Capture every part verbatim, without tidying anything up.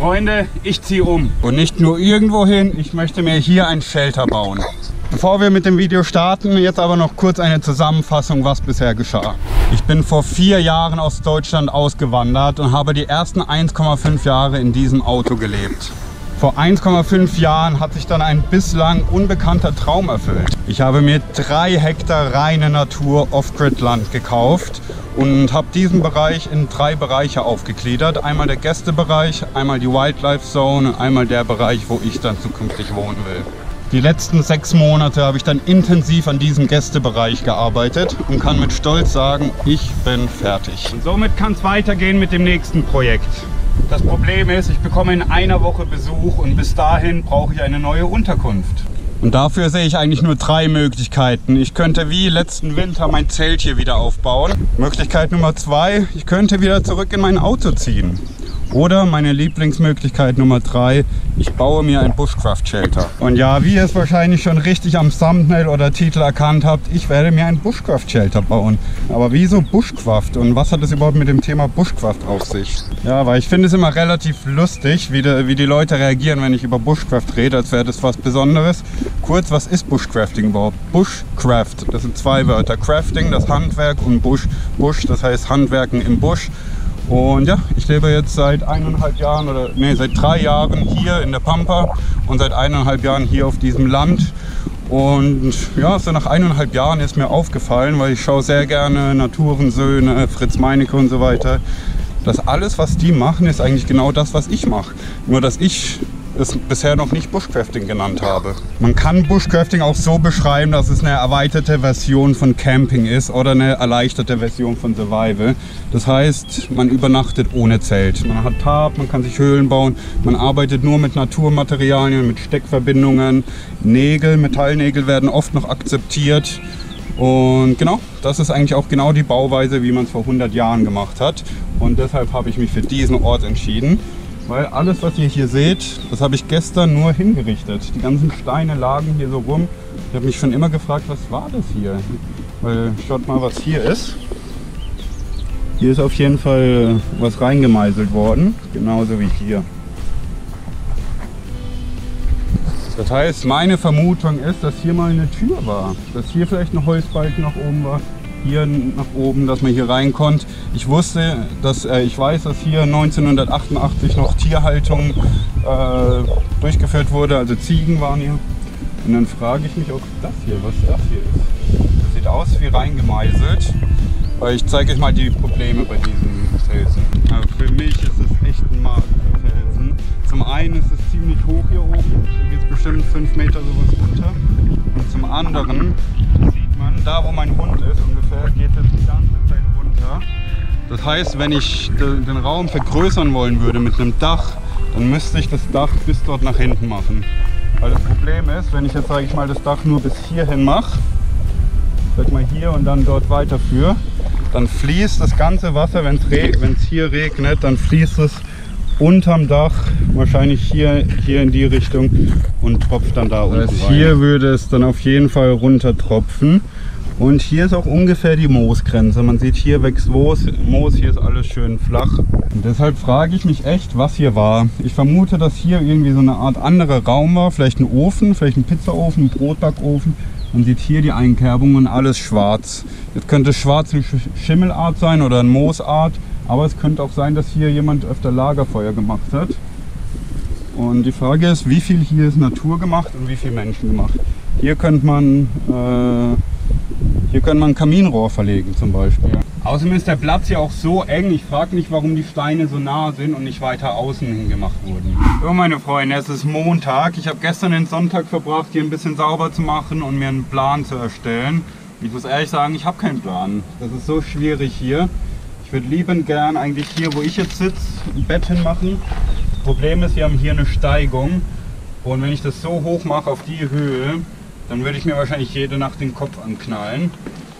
Freunde, ich ziehe um. Und nicht nur irgendwo hin, ich möchte mir hier ein Shelter bauen. Bevor wir mit dem Video starten, jetzt aber noch kurz eine Zusammenfassung, was bisher geschah. Ich bin vor vier Jahren aus Deutschland ausgewandert und habe die ersten eins Komma fünf Jahre in diesem Auto gelebt. Vor eins Komma fünf Jahren hat sich dann ein bislang unbekannter Traum erfüllt. Ich habe mir drei Hektar reine Natur Off-Grid-Land gekauft und habe diesen Bereich in drei Bereiche aufgegliedert. Einmal der Gästebereich, einmal die Wildlife Zone und einmal der Bereich, wo ich dann zukünftig wohnen will. Die letzten sechs Monate habe ich dann intensiv an diesem Gästebereich gearbeitet und kann mit Stolz sagen, ich bin fertig. Und somit kann es weitergehen mit dem nächsten Projekt. Das Problem ist, ich bekomme in einer Woche Besuch und bis dahin brauche ich eine neue Unterkunft. Und dafür sehe ich eigentlich nur drei Möglichkeiten. Ich könnte wie letzten Winter mein Zelt hier wieder aufbauen. Möglichkeit Nummer zwei, ich könnte wieder zurück in mein Auto ziehen. Oder meine Lieblingsmöglichkeit Nummer drei, ich baue mir ein Bushcraft-Shelter. Und ja, wie ihr es wahrscheinlich schon richtig am Thumbnail oder Titel erkannt habt, ich werde mir ein Bushcraft-Shelter bauen. Aber wieso Bushcraft und was hat es überhaupt mit dem Thema Bushcraft auf sich? Ja, weil ich finde es immer relativ lustig, wie die, wie die Leute reagieren, wenn ich über Bushcraft rede, als wäre das was Besonderes. Kurz, was ist Bushcrafting überhaupt? Bushcraft, das sind zwei Wörter. Crafting, das Handwerk, und Bush, Bush, das heißt Handwerken im Busch. Und ja, ich lebe jetzt seit eineinhalb Jahren oder nee, seit drei Jahren hier in der Pampa und seit eineinhalb Jahren hier auf diesem Land. Und ja, so nach eineinhalb Jahren ist mir aufgefallen, weil ich schaue sehr gerne Naturensöhne, Fritz Meinecke und so weiter, dass alles, was die machen, ist eigentlich genau das, was ich mache. Nur, dass ich es bisher noch nicht Bushcrafting genannt habe. Man kann Bushcrafting auch so beschreiben, dass es eine erweiterte Version von Camping ist oder eine erleichterte Version von Survival. Das heißt, man übernachtet ohne Zelt. Man hat Tarp, man kann sich Höhlen bauen, man arbeitet nur mit Naturmaterialien, mit Steckverbindungen. Nägel, Metallnägel werden oft noch akzeptiert. Und genau, das ist eigentlich auch genau die Bauweise, wie man es vor hundert Jahren gemacht hat. Und deshalb habe ich mich für diesen Ort entschieden. Weil alles, was ihr hier seht, das habe ich gestern nur hingerichtet. Die ganzen Steine lagen hier so rum. Ich habe mich schon immer gefragt, was war das hier? Weil schaut mal, was hier ist. Hier ist auf jeden Fall was reingemeißelt worden, genauso wie hier. Das heißt, meine Vermutung ist, dass hier mal eine Tür war. Dass hier vielleicht ein Holzbalken nach oben war. Hier nach oben, dass man hier rein konnte. Ich wusste, dass äh, ich weiß, dass hier neunzehnhundertachtundachtzig noch Tierhaltung äh, durchgeführt wurde, also Ziegen waren hier. Und dann frage ich mich, ob das hier, was das hier ist. Das sieht aus wie reingemeißelt. Weil ich zeige euch mal die Probleme bei diesem Felsen. Also für mich ist es echt ein magischer Felsen. Zum einen ist es ziemlich hoch hier oben, da geht es bestimmt fünf Meter sowas runter. Und zum anderen sieht man, da wo mein Hund ist ungefähr, geht es die ganze Zeit runter. Das heißt, wenn ich den Raum vergrößern wollen würde mit einem Dach, dann müsste ich das Dach bis dort nach hinten machen. Weil das Problem ist, wenn ich jetzt, sage ich mal, das Dach nur bis hierhin mache, sag mal hier und dann dort weiterführe, dann fließt das ganze Wasser, wenn es hier regnet, dann fließt es unterm Dach, wahrscheinlich hier, hier in die Richtung und tropft dann da unten rein. Hier würde es dann auf jeden Fall runter tropfen. Und hier ist auch ungefähr die Moosgrenze. Man sieht, hier wächst Moos, Moos, hier ist alles schön flach. Und deshalb frage ich mich echt, was hier war. Ich vermute, dass hier irgendwie so eine Art anderer Raum war. Vielleicht ein Ofen, vielleicht ein Pizzaofen, ein Brotbackofen. Man sieht hier die Einkerbung und alles schwarz. Jetzt könnte schwarz eine Schimmelart sein oder eine Moosart. Aber es könnte auch sein, dass hier jemand öfter Lagerfeuer gemacht hat. Und die Frage ist, wie viel hier ist Natur gemacht und wie viel Menschen gemacht. Hier könnte man, äh, hier könnte man ein Kaminrohr verlegen zum Beispiel. Außerdem ist der Platz hier auch so eng. Ich frage mich, warum die Steine so nah sind und nicht weiter außen hingemacht wurden. So meine Freunde, es ist Montag. Ich habe gestern den Sonntag verbracht, hier ein bisschen sauber zu machen und mir einen Plan zu erstellen. Ich muss ehrlich sagen, ich habe keinen Plan. Das ist so schwierig hier. Ich würde liebend gern eigentlich hier, wo ich jetzt sitze, ein Bett hinmachen. Das Problem ist, wir haben hier eine Steigung und wenn ich das so hoch mache auf die Höhe, dann würde ich mir wahrscheinlich jede Nacht den Kopf anknallen.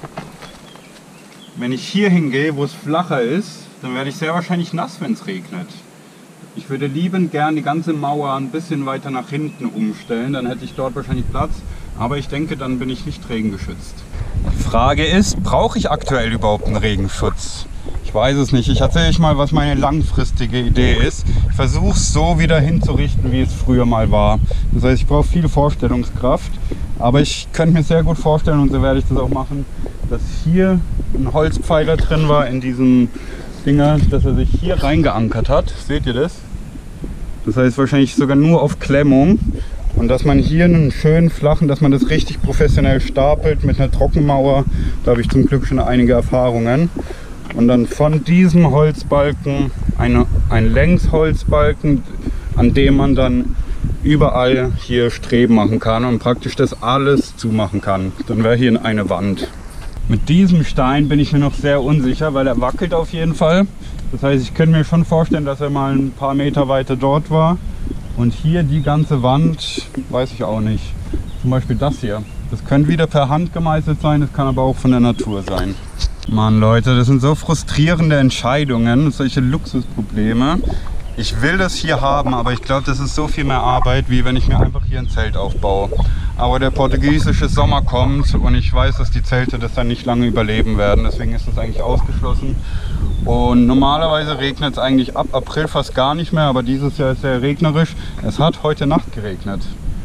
Wenn ich hier hingehe, wo es flacher ist, dann werde ich sehr wahrscheinlich nass, wenn es regnet. Ich würde liebend gern die ganze Mauer ein bisschen weiter nach hinten umstellen, dann hätte ich dort wahrscheinlich Platz, aber ich denke, dann bin ich nicht regengeschützt. Die Frage ist, brauche ich aktuell überhaupt einen Regenschutz? Ich weiß es nicht. Ich erzähle euch mal, was meine langfristige Idee ist. Ich versuche es so wieder hinzurichten, wie es früher mal war. Das heißt, ich brauche viel Vorstellungskraft, aber ich könnte mir sehr gut vorstellen, und so werde ich das auch machen, dass hier ein Holzpfeiler drin war in diesem Dinger, dass er sich hier reingeankert hat. Seht ihr das? Das heißt wahrscheinlich sogar nur auf Klemmung. Und dass man hier einen schönen flachen, dass man das richtig professionell stapelt mit einer Trockenmauer. Da habe ich zum Glück schon einige Erfahrungen. Und dann von diesem Holzbalken eine, ein Längsholzbalken, an dem man dann überall hier Streben machen kann und praktisch das alles zumachen kann. Dann wäre hier eine Wand. Mit diesem Stein bin ich mir noch sehr unsicher, weil er wackelt auf jeden Fall. Das heißt, ich könnte mir schon vorstellen, dass er mal ein paar Meter weiter dort war. Und hier die ganze Wand, weiß ich auch nicht. Zum Beispiel das hier. Das könnte wieder per Hand gemeißelt sein, das kann aber auch von der Natur sein. Mann Leute, das sind so frustrierende Entscheidungen, solche Luxusprobleme. Ich will das hier haben, aber ich glaube, das ist so viel mehr Arbeit, wie wenn ich mir einfach hier ein Zelt aufbaue. Aber der portugiesische Sommer kommt und ich weiß, dass die Zelte das dann nicht lange überleben werden. Deswegen ist das eigentlich ausgeschlossen. Und normalerweise regnet es eigentlich ab April fast gar nicht mehr, aber dieses Jahr ist sehr regnerisch. Es hat heute Nacht geregnet.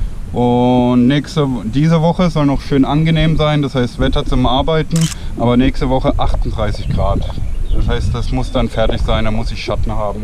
Und nächste, diese Woche soll noch schön angenehm sein, das heißt Wetter zum Arbeiten, aber nächste Woche achtunddreißig Grad. Das heißt, das muss dann fertig sein, da muss ich Schatten haben.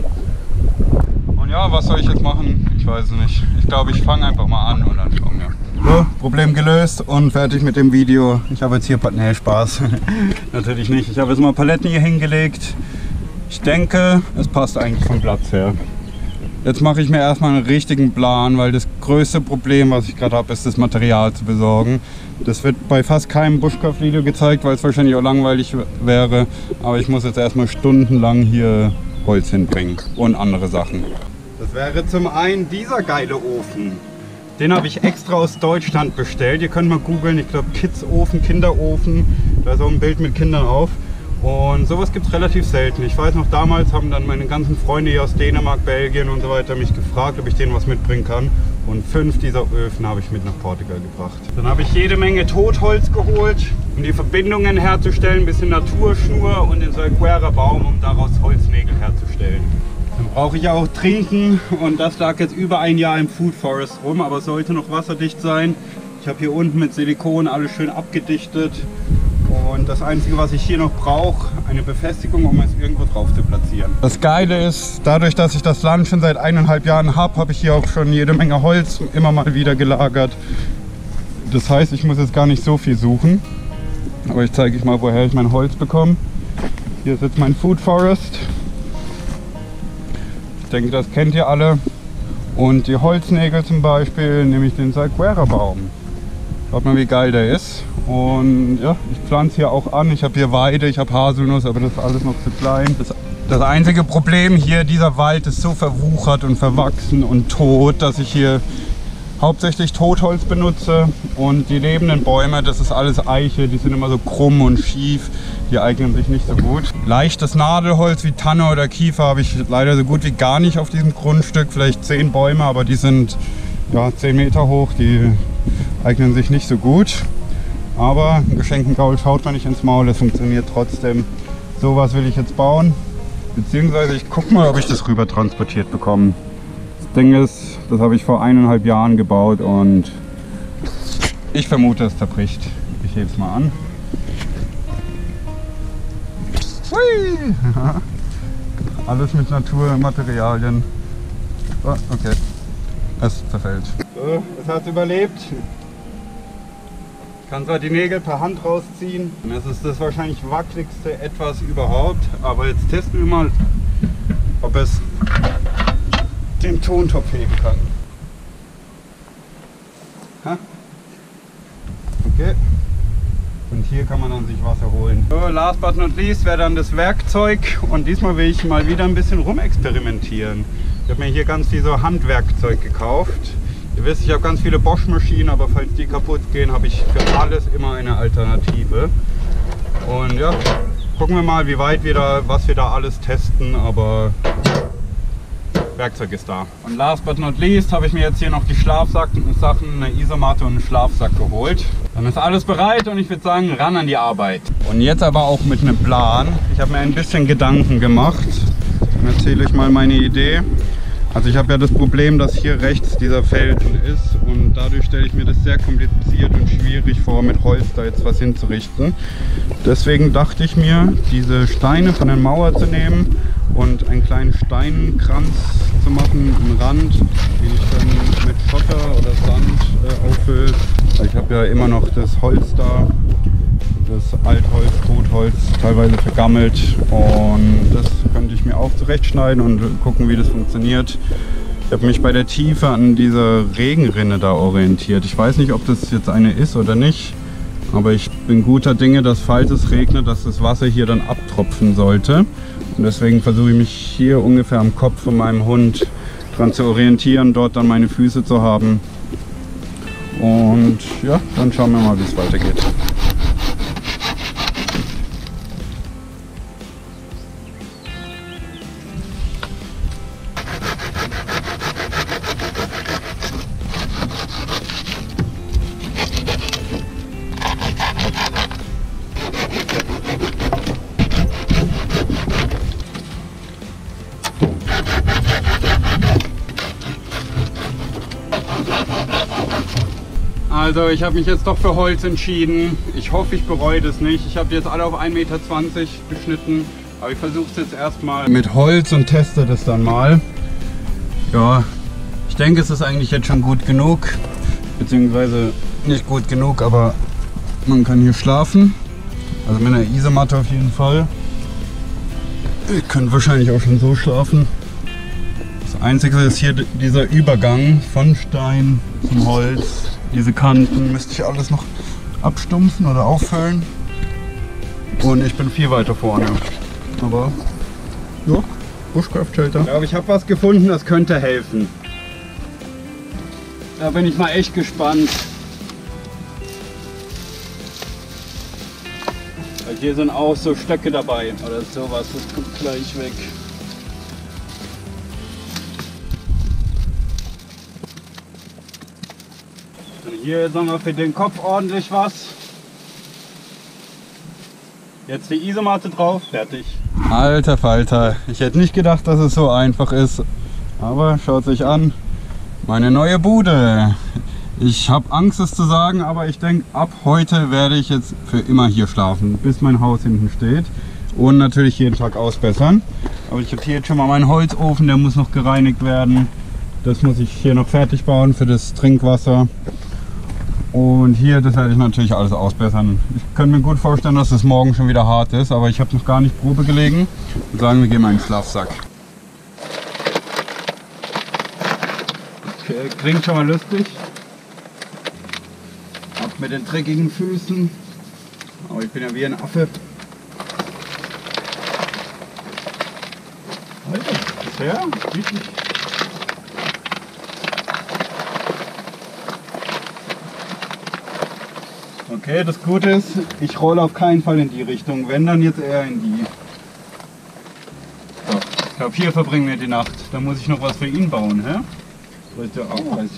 Und ja, was soll ich jetzt machen? Ich weiß es nicht. Ich glaube, ich fange einfach mal an und dann schauen wir. So, Problem gelöst und fertig mit dem Video. Ich habe jetzt hier, nee, Spaß. Natürlich nicht. Ich habe jetzt mal Paletten hier hingelegt. Ich denke, es passt eigentlich vom Platz her. Jetzt mache ich mir erstmal einen richtigen Plan, weil das größte Problem, was ich gerade habe, ist das Material zu besorgen. Das wird bei fast keinem Bushcraft-Video gezeigt, weil es wahrscheinlich auch langweilig wäre. Aber ich muss jetzt erstmal stundenlang hier Holz hinbringen und andere Sachen. Das wäre zum einen dieser geile Ofen. Den habe ich extra aus Deutschland bestellt. Ihr könnt mal googeln, ich glaube Kids-Ofen, Kinderofen. Da ist auch ein Bild mit Kindern auf. Und sowas gibt es relativ selten. Ich weiß noch, damals haben dann meine ganzen Freunde hier aus Dänemark, Belgien und so weiter mich gefragt, ob ich denen was mitbringen kann. Und fünf dieser Öfen habe ich mit nach Portugal gebracht. Dann habe ich jede Menge Totholz geholt, um die Verbindungen herzustellen, ein bisschen Naturschnur und den Salgueira-Baum, um daraus Holznägel herzustellen. Dann brauche ich auch Trinken und das lag jetzt über ein Jahr im Food Forest rum, aber sollte noch wasserdicht sein. Ich habe hier unten mit Silikon alles schön abgedichtet. Und das Einzige, was ich hier noch brauche, eine Befestigung, um es irgendwo drauf zu platzieren. Das Geile ist, dadurch, dass ich das Land schon seit eineinhalb Jahren habe, habe ich hier auch schon jede Menge Holz immer mal wieder gelagert. Das heißt, ich muss jetzt gar nicht so viel suchen. Aber ich zeige euch mal, woher ich mein Holz bekomme. Hier ist jetzt mein Food Forest. Ich denke, das kennt ihr alle. Und die Holznägel zum Beispiel, nehme ich den Salgueira-Baum. Schaut mal, wie geil der ist. Und ja, ich pflanze hier auch an. Ich habe hier Weide, ich habe Haselnuss, aber das ist alles noch zu klein. Das, das einzige Problem hier, dieser Wald ist so verwuchert und verwachsen und tot, dass ich hier hauptsächlich Totholz benutze. Und die lebenden Bäume, das ist alles Eiche, die sind immer so krumm und schief. Die eignen sich nicht so gut. Leichtes Nadelholz wie Tanne oder Kiefer habe ich leider so gut wie gar nicht auf diesem Grundstück. Vielleicht zehn Bäume, aber die sind ja, zehn Meter hoch. Die eignen sich nicht so gut. Aber ein geschenkten Gaul schaut man nicht ins Maul, es funktioniert trotzdem. Sowas will ich jetzt bauen. Beziehungsweise ich gucke mal, ob ich das rüber transportiert bekomme. Das Ding ist, das habe ich vor eineinhalb Jahren gebaut und ich vermute, es zerbricht. Ich hebe es mal an. Hui! Alles mit Naturmaterialien. Oh, okay. Es zerfällt. So, es hat überlebt. Ich kann zwar die Nägel per Hand rausziehen. Es ist das wahrscheinlich wackeligste etwas überhaupt. Aber jetzt testen wir mal, ob es den Tontopf heben kann. Ha? Okay. Und hier kann man dann sich Wasser holen. So, last but not least wäre dann das Werkzeug. Und diesmal will ich mal wieder ein bisschen rumexperimentieren. Ich habe mir hier ganz viel so Handwerkzeug gekauft. Ihr wisst, ich habe ganz viele Bosch-Maschinen, aber falls die kaputt gehen, habe ich für alles immer eine Alternative. Und ja, gucken wir mal, wie weit wir da, was wir da alles testen, aber Werkzeug ist da. Und last but not least habe ich mir jetzt hier noch die Schlafsachen, eine Isomatte und einen Schlafsack geholt. Dann ist alles bereit und ich würde sagen, ran an die Arbeit. Und jetzt aber auch mit einem Plan. Ich habe mir ein bisschen Gedanken gemacht. Dann erzähle ich mal meine Idee. Also ich habe ja das Problem, dass hier rechts dieser Felsen ist und dadurch stelle ich mir das sehr kompliziert und schwierig vor, mit Holz da jetzt was hinzurichten. Deswegen dachte ich mir, diese Steine von der Mauer zu nehmen und einen kleinen Steinkranz zu machen, einen Rand, den ich dann mit Schotter oder Sand äh, auffülle. Ich habe ja immer noch das Holz da, das Altholz, Totholz, teilweise vergammelt, und das könnte ich mir auch zurechtschneiden und gucken, wie das funktioniert. Ich habe mich bei der Tiefe an dieser Regenrinne da orientiert. Ich weiß nicht, ob das jetzt eine ist oder nicht, aber ich bin guter Dinge, dass falls es regnet, dass das Wasser hier dann abtropfen sollte. Und deswegen versuche ich mich hier ungefähr am Kopf von meinem Hund dran zu orientieren, dort dann meine Füße zu haben. Und ja, dann schauen wir mal, wie es weitergeht. Also ich habe mich jetzt doch für Holz entschieden. Ich hoffe, ich bereue das nicht. Ich habe die jetzt alle auf ein Meter zwanzig geschnitten. Aber ich versuche es jetzt erstmal mit Holz und teste das dann mal. Ja, ich denke, es ist eigentlich jetzt schon gut genug. Beziehungsweise nicht gut genug, aber man kann hier schlafen. Also mit einer Isomatte auf jeden Fall. Ihr könnt wahrscheinlich auch schon so schlafen. Das Einzige ist hier dieser Übergang von Stein zum Holz. Diese Kanten müsste ich alles noch abstumpfen oder auffüllen. Und ich bin viel weiter vorne. Aber ja, Bushcraft Shelter. Ich glaube, ich habe was gefunden, das könnte helfen. Da bin ich mal echt gespannt. Weil hier sind auch so Stöcke dabei oder sowas. Das kommt gleich weg. Hier jetzt nochmal für den Kopf ordentlich was. Jetzt die Isomatte drauf, fertig. Alter Falter, ich hätte nicht gedacht, dass es so einfach ist. Aber schaut sich an, meine neue Bude. Ich habe Angst, es zu sagen, aber ich denke, ab heute werde ich jetzt für immer hier schlafen, bis mein Haus hinten steht. Und natürlich jeden Tag ausbessern. Aber ich habe hier jetzt schon mal meinen Holzofen, der muss noch gereinigt werden. Das muss ich hier noch fertig bauen für das Trinkwasser. Und hier, das werde ich natürlich alles ausbessern. Ich könnte mir gut vorstellen, dass es morgen schon wieder hart ist, aber ich habe noch gar nicht Probe gelegen. Und sagen, wir gehen mal in den Schlafsack. Okay, klingt schon mal lustig. Ab mit den dreckigen Füßen. Aber ich bin ja wie ein Affe. Alter, bisher richtig. Okay, das Gute ist, ich rolle auf keinen Fall in die Richtung, wenn dann jetzt eher in die. So, ich glaube, hier verbringen wir die Nacht. Da muss ich noch was für ihn bauen, hä? Das ist ja auch was.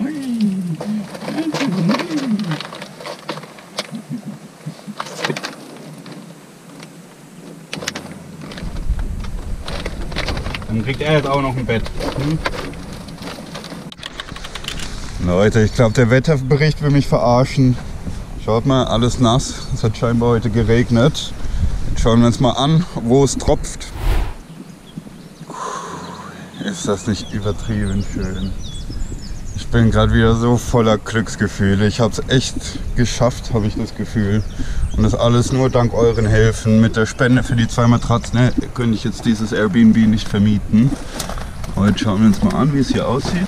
Dann kriegt er jetzt auch noch ein Bett. Hm? Leute, ich glaube, der Wetterbericht will mich verarschen. Schaut mal, alles nass. Es hat scheinbar heute geregnet. Jetzt schauen wir uns mal an, wo es tropft. Ist das nicht übertrieben schön? Ich bin gerade wieder so voller Glücksgefühle. Ich habe es echt geschafft, habe ich das Gefühl. Und das alles nur dank euren Hilfen. Mit der Spende für die zwei Matratzen ne, könnte ich jetzt dieses Airbnb nicht vermieten. Heute schauen wir uns mal an, wie es hier aussieht.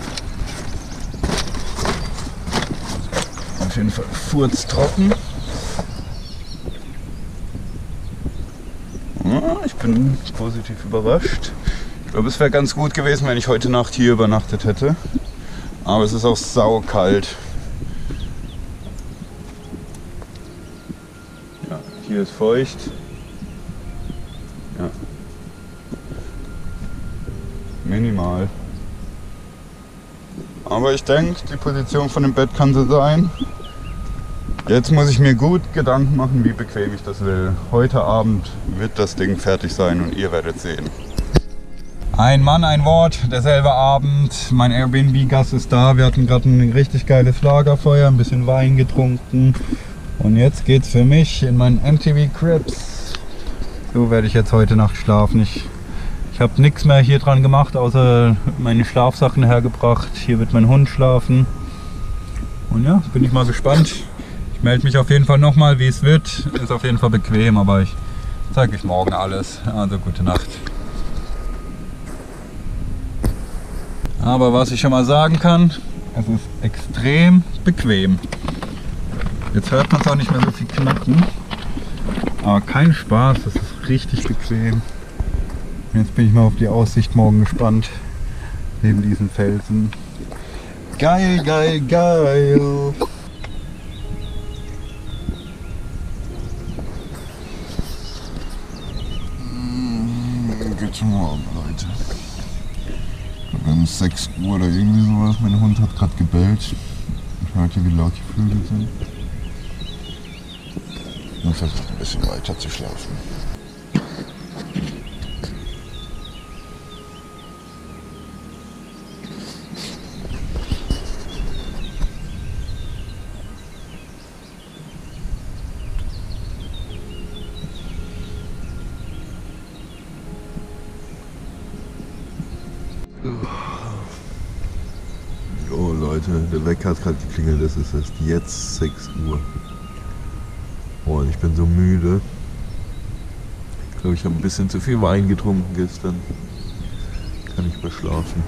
Auf jeden Fall furztrocken. Ja, ich bin positiv überrascht. Ich glaube, es wäre ganz gut gewesen, wenn ich heute Nacht hier übernachtet hätte. Aber es ist auch saukalt. Ja, hier ist feucht. Ja. Minimal. Aber ich denke, die Position von dem Bett kann so sein. Jetzt muss ich mir gut Gedanken machen, wie bequem ich das will. Heute Abend wird das Ding fertig sein und ihr werdet sehen. Ein Mann, ein Wort, derselbe Abend. Mein Airbnb-Gast ist da. Wir hatten gerade ein richtig geiles Lagerfeuer, ein bisschen Wein getrunken. Und jetzt geht's für mich in meinen M T V Cribs. So werde ich jetzt heute Nacht schlafen. Ich, ich habe nichts mehr hier dran gemacht, außer meine Schlafsachen hergebracht. Hier wird mein Hund schlafen. Und ja, bin ich mal gespannt. Ich melde mich auf jeden Fall nochmal, wie es wird. Ist auf jeden Fall bequem, aber ich zeige euch morgen alles. Also gute Nacht. Aber was ich schon mal sagen kann, es ist extrem bequem. Jetzt hört man es auch nicht mehr so viel knacken. Aber kein Spaß, das ist richtig bequem. Jetzt bin ich mal auf die Aussicht morgen gespannt. Neben diesen Felsen. Geil, geil, geil. Guten Morgen, Leute. Wir haben sechs Uhr oder irgendwie sowas. Mein Hund hat gerade gebellt. Ich hörte, wie laut die Vögel sind. Und versuche ein bisschen weiter zu schlafen. Oh Leute, der Wecker hat gerade geklingelt, es ist erst jetzt sechs Uhr. Oh, und ich bin so müde. Ich glaube, ich habe ein bisschen zu viel Wein getrunken gestern. Kann ich mal schlafen.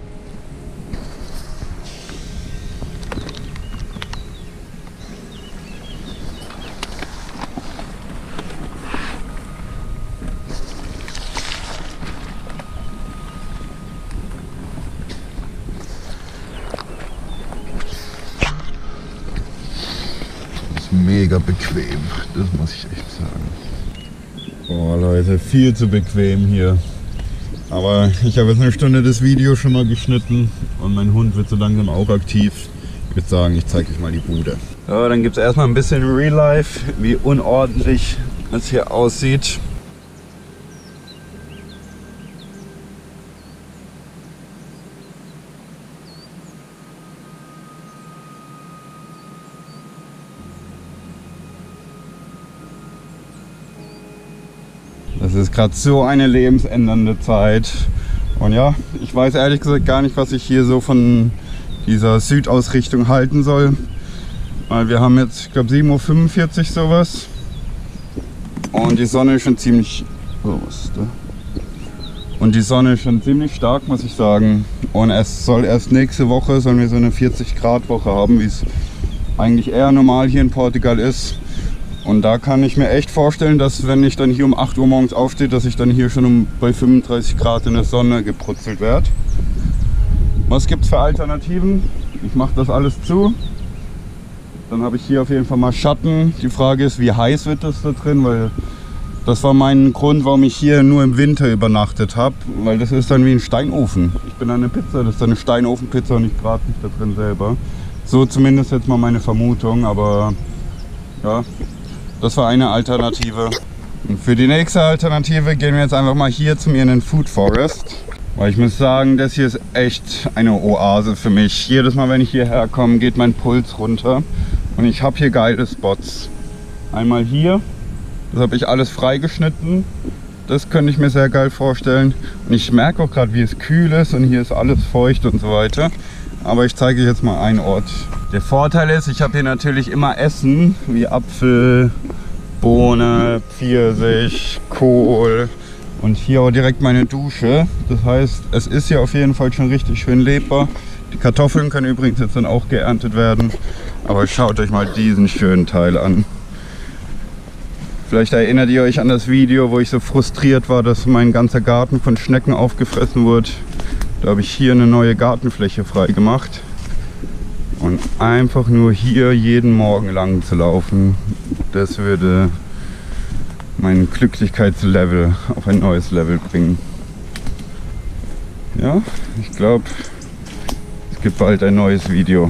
Mega bequem, das muss ich echt sagen. Boah Leute, viel zu bequem hier. Aber ich habe jetzt eine Stunde das Video schon mal geschnitten und mein Hund wird so langsam auch aktiv. Ich würde sagen, ich zeige euch mal die Bude. So, dann gibt es erstmal ein bisschen Real Life, wie unordentlich es hier aussieht. Das ist gerade so eine lebensändernde Zeit. Und ja, ich weiß ehrlich gesagt gar nicht, was ich hier so von dieser Südausrichtung halten soll. Weil wir haben jetzt, ich glaube, sieben Uhr fünfundvierzig sowas. Und die Sonne ist schon ziemlich... Oh, was ist da? Und die Sonne ist schon ziemlich stark, muss ich sagen. Und es soll erst nächste Woche, sollen wir so eine vierzig Grad Woche haben, wie es eigentlich eher normal hier in Portugal ist. Und da kann ich mir echt vorstellen, dass wenn ich dann hier um acht Uhr morgens aufstehe, dass ich dann hier schon um bei fünfunddreißig Grad in der Sonne gebrutzelt werde. Was gibt es für Alternativen? Ich mache das alles zu. Dann habe ich hier auf jeden Fall mal Schatten. Die Frage ist, wie heiß wird das da drin? Weil das war mein Grund, warum ich hier nur im Winter übernachtet habe. Weil das ist dann wie ein Steinofen. Ich bin an eine Pizza, das ist dann eine Steinofenpizza und ich brate mich da drin selber. So zumindest jetzt mal meine Vermutung, aber ja. Das war eine Alternative. Und für die nächste Alternative gehen wir jetzt einfach mal hier zu mir in den Food Forest. Weil ich muss sagen, das hier ist echt eine Oase für mich. Jedes Mal, wenn ich hierher komme, geht mein Puls runter. Und ich habe hier geile Spots. Einmal hier, das habe ich alles freigeschnitten. Das könnte ich mir sehr geil vorstellen. Und ich merke auch gerade, wie es kühl ist und hier ist alles feucht und so weiter. Aber ich zeige euch jetzt mal einen Ort. Der Vorteil ist, ich habe hier natürlich immer Essen, wie Apfel, Bohne, Pfirsich, Kohl und hier auch direkt meine Dusche. Das heißt, es ist hier auf jeden Fall schon richtig schön lebbar. Die Kartoffeln können übrigens jetzt dann auch geerntet werden. Aber schaut euch mal diesen schönen Teil an. Vielleicht erinnert ihr euch an das Video, wo ich so frustriert war, dass mein ganzer Garten von Schnecken aufgefressen wurde. Da habe ich hier eine neue Gartenfläche frei gemacht. Und einfach nur hier jeden Morgen lang zu laufen, das würde mein Glücklichkeitslevel auf ein neues Level bringen. Ja, ich glaube, es gibt bald ein neues Video.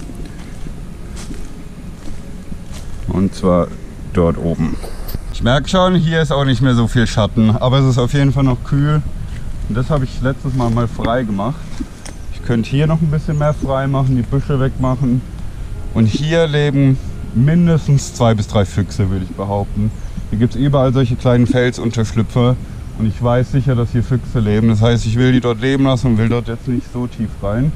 Und zwar dort oben. Ich merke schon, hier ist auch nicht mehr so viel Schatten, aber es ist auf jeden Fall noch kühl. Und das habe ich letztes Mal mal frei gemacht. Ich könnte hier noch ein bisschen mehr frei machen, die Büsche wegmachen. Und hier leben mindestens zwei bis drei Füchse, würde ich behaupten. Hier gibt es überall solche kleinen Felsunterschlüpfer. Und ich weiß sicher, dass hier Füchse leben. Das heißt, ich will die dort leben lassen und will dort jetzt nicht so tief rein.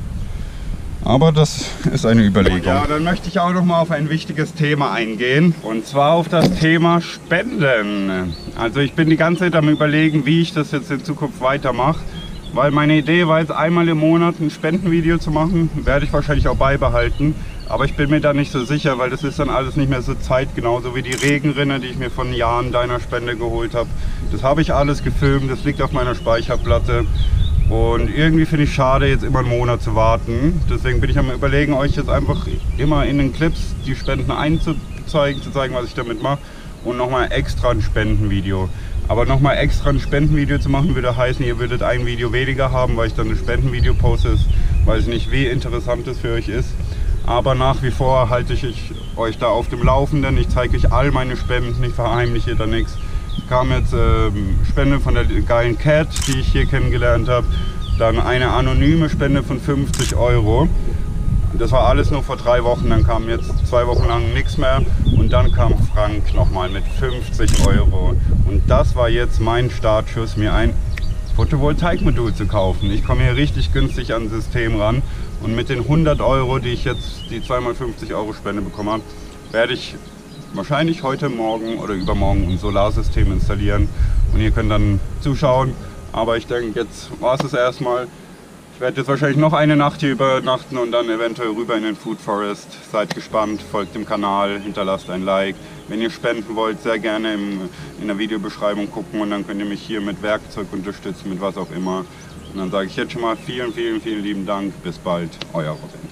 Aber das ist eine Überlegung. Ja, dann möchte ich auch noch mal auf ein wichtiges Thema eingehen. Und zwar auf das Thema Spenden. Also ich bin die ganze Zeit am Überlegen, wie ich das jetzt in Zukunft weitermache. Weil meine Idee war jetzt einmal im Monat ein Spendenvideo zu machen. Werde ich wahrscheinlich auch beibehalten. Aber ich bin mir da nicht so sicher, weil das ist dann alles nicht mehr so zeitgenau. So wie die Regenrinne, die ich mir von Jahren deiner Spende geholt habe. Das habe ich alles gefilmt, das liegt auf meiner Speicherplatte. Und irgendwie finde ich schade, jetzt immer einen Monat zu warten. Deswegen bin ich am Überlegen, euch jetzt einfach immer in den Clips die Spenden einzuzeigen, zu zeigen, was ich damit mache. Und nochmal extra ein Spendenvideo. Aber nochmal extra ein Spendenvideo zu machen, würde heißen, ihr würdet ein Video weniger haben, weil ich dann ein Spendenvideo poste. Weiß ich nicht, wie interessant das für euch ist. Aber nach wie vor halte ich euch da auf dem Laufenden. Ich zeige euch all meine Spenden, ich verheimliche da nichts. Es kam jetzt äh, Spende von der geilen Cat, die ich hier kennengelernt habe. Dann eine anonyme Spende von fünfzig Euro. Das war alles nur vor drei Wochen, dann kam jetzt zwei Wochen lang nichts mehr. Und dann kam Frank nochmal mit fünfzig Euro. Und das war jetzt mein Startschuss, mir ein Photovoltaikmodul zu kaufen. Ich komme hier richtig günstig an das System ran. Und mit den hundert Euro, die ich jetzt, die zwei mal fünfzig Euro Spende bekommen habe, werde ich wahrscheinlich heute Morgen oder übermorgen ein Solarsystem installieren. Und ihr könnt dann zuschauen. Aber ich denke, jetzt war es das erstmal. Ich werde jetzt wahrscheinlich noch eine Nacht hier übernachten und dann eventuell rüber in den Food Forest. Seid gespannt, folgt dem Kanal, hinterlasst ein Like. Wenn ihr spenden wollt, sehr gerne im, in der Videobeschreibung gucken und dann könnt ihr mich hier mit Werkzeug unterstützen, mit was auch immer. Und dann sage ich jetzt schon mal vielen, vielen, vielen lieben Dank. Bis bald, euer Robin.